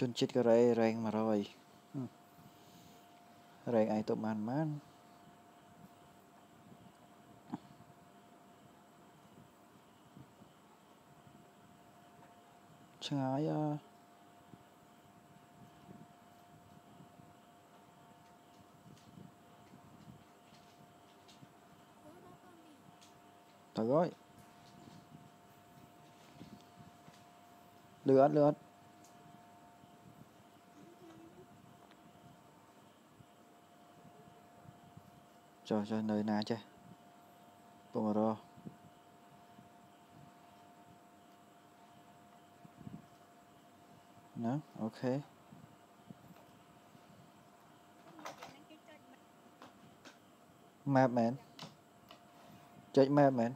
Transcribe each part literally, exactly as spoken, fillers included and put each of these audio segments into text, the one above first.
chun chít cái rây rèn mà rồi rèn ai tụi man man chẳng ai à tao gọi lượt lượt trời trời nơi nào chứ bông rồi nó ok map man chạy map man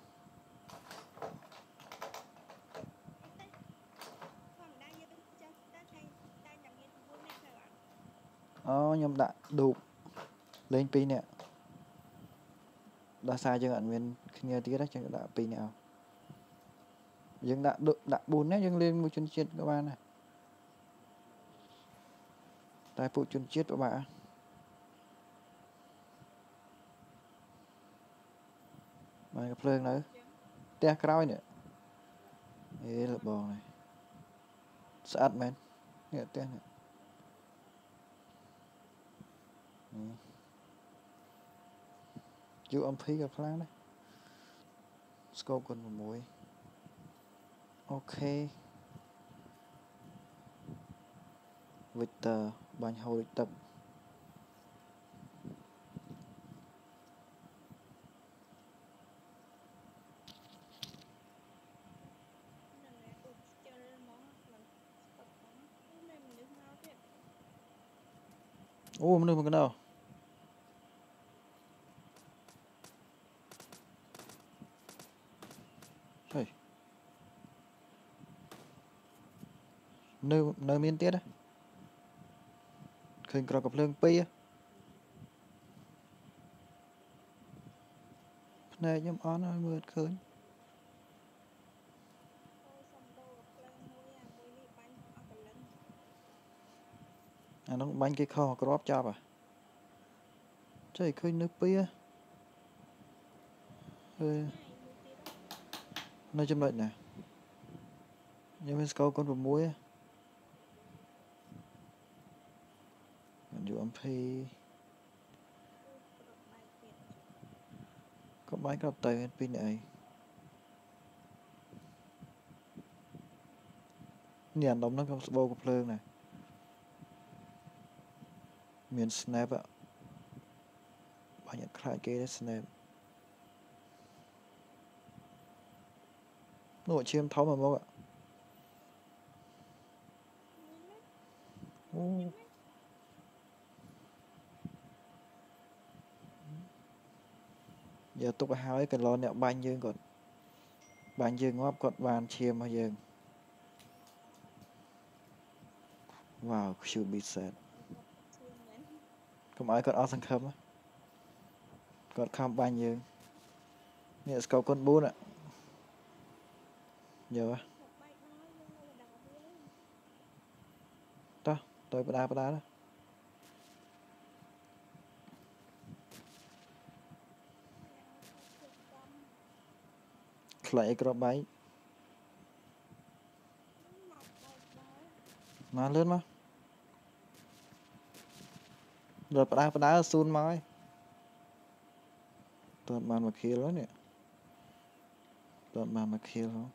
ờ nhưng đã đủ lên pin nè đã sai cho bạn mình nghe tí đó chẳng đã pin nào nhưng đã được đã bùn đấy nhưng lên một chân chết các bạn này tại phụ chân chết các bạn mà cái phơi nữa tia cày nữa ê là bò này sát men nghe tia này chú âm phí gặp phá đấy scope còn một mũi ok Victor bánh hồi tập ô mình được một cái nào hey. nơi nơi miền tiết á khơi cọ cặp lương pi á này nhóm on hơi mượt khơi à nó bánh cái kho crop chop à trời khơi nước pi á nơi trong lệnh nè nhưng mà câu con vào muối á dụ âm phi có bánh cặp tay pin này nhàn đóng nó không vô cặp lương này miền snap ạ bao nhiêu khai kia đấy snap nội chiêm tháo mà mốc ạ oh. Giờ tục háo cái lon nẹo bánh dương còn bánh dương ngóp còn bàn chiêm mà dương wow should be said không ai còn ao sang khâm á còn khăm bánh dương nè câu con bún ạ giờ á đó tôi bà đá bà đá đó lại cái bánh mà lớn mà rồi bà đá bà đá sun mai toàn bàn mà kia đó nè toàn bàn mà kia không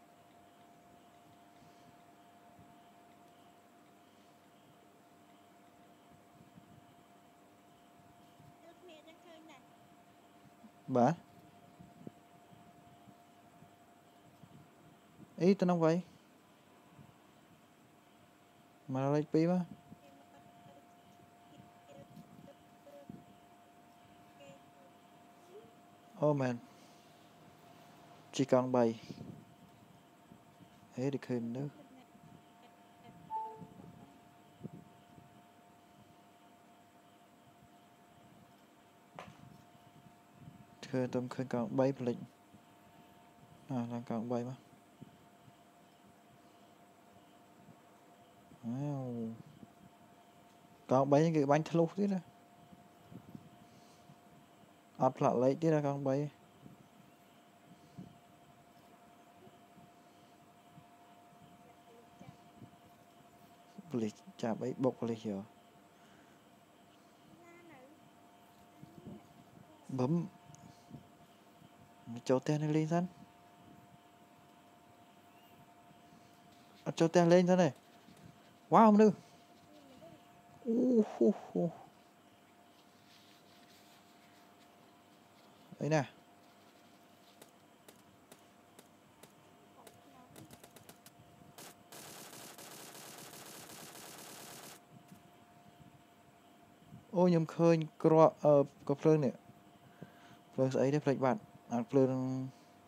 bà ý tao không vậy mà lấy pi mà oh man chỉ còn bay thế được hình nữa khơi tôm khơi còn bay lịch à đang còn bay mà wow Con bay cái bánh thlu thế đó. Ọt lọ lấy tí ra con bay. Police chả bay bốc police hiểu. Bấm cho tên này lên sẵn. Cho tên lên sẵn này. Wow không được. Uh, uh, uh. Đấy nè. Ôi nhầm khơi có ờ có phơn nè. Phơn ấy đấy phạch bạn. À phơn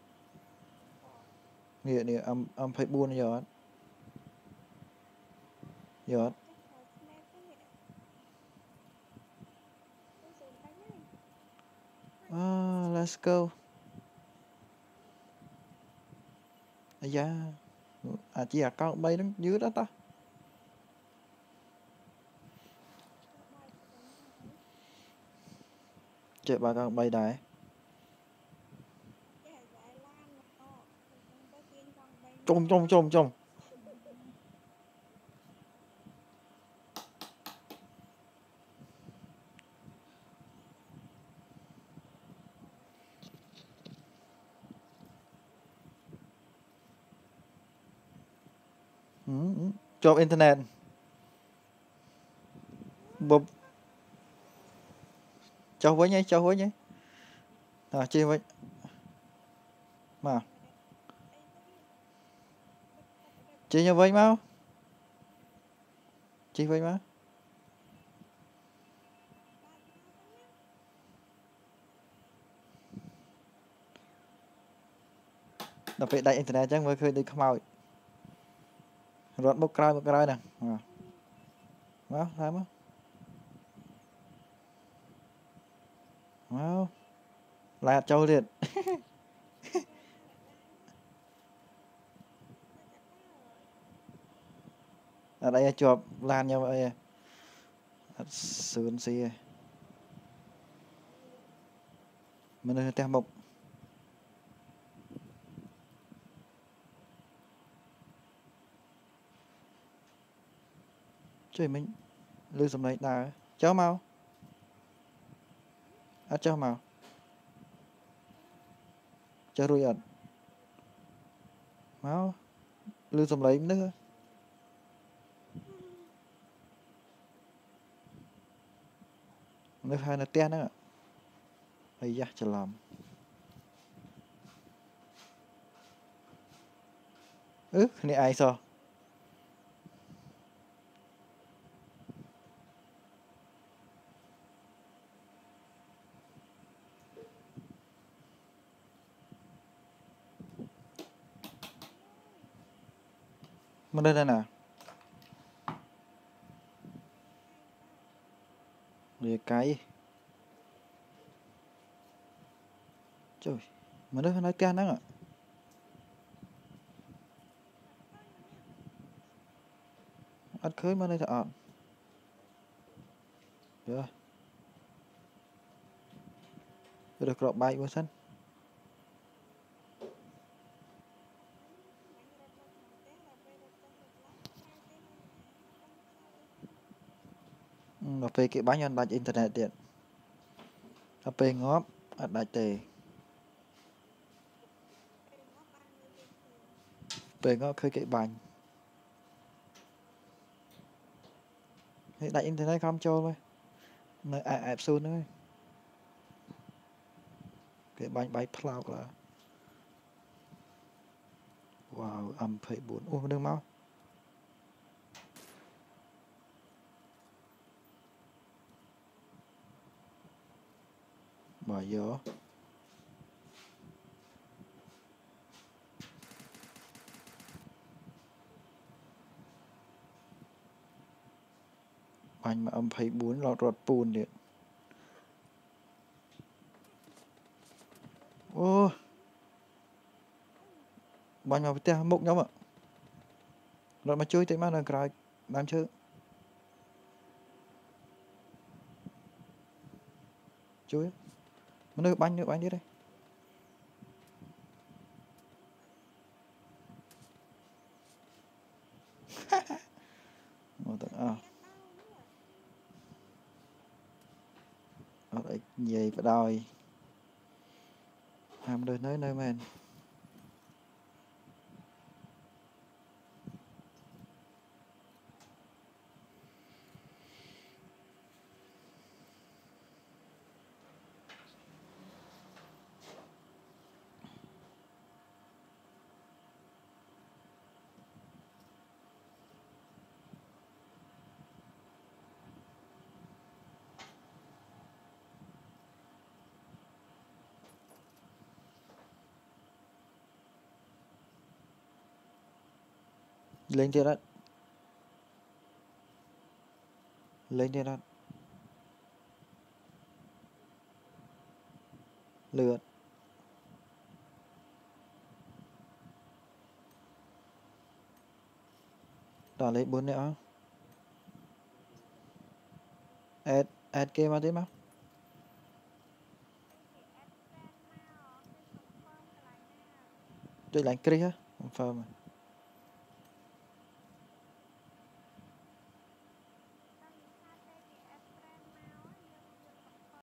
nè nè âm âm phải buôn giờ. Giờ. Ah, let's go. À da. À chỉ là con bay nó dưới đó ta. Chạy bà con bay đài. Trông trông trông trông. Ừ, ừ. Cho internet. Bụp. Cho với nhé, cho với nhé. À chia với. Mà. Chia nhau với mau. Chia với má. Đặc biệt đại internet chắc mới khơi đi không mau. Rốt một cái một cái nè. À. Má, thấy má. Má. Là châu liệt. Ở đây chụp lan nhau vậy. Sườn xì. Mình đang theo một. Chơi mình lưu sầm này nào cháu mau. À cháu mau. Cháu rồi ẩn. Mau. Lưu sầm lấy nữa. Nước hai là ten đó. Ây da chờ làm. Ừ, này ai sao? Mà đây là nào? Để cái. Trời, mà nó nói ten đó ạ. Ăn khơi mà đây thật ổn. Được. Được rọ bay vô sân. Mà phê cái bánh ăn đánh internet điện. Mà phê ngóp, ăn đánh tề. Phê ngóp khơi cái bánh. Đánh internet không cho thôi. Nơi ai ạp xuống nữa. Cái bánh bánh cloud là. Wow, âm phẩy bốn. Ủa, đừng mau. Bỏ vô. Bánh mà âm phẩy bốn lọt rọt bùn điện. Ô. Bánh mà phải mốc nhau ạ. Rồi mà chơi tới mà là cái làm chứ. chui nước bánh nước bánh đi đây một tầng à ở đây gì phải đòi làm đời nơi nơi mình lên trên đó lên trên đó lượt đỏ lấy bốn nữa add add kia mà thế mà tôi lạnh kia confirm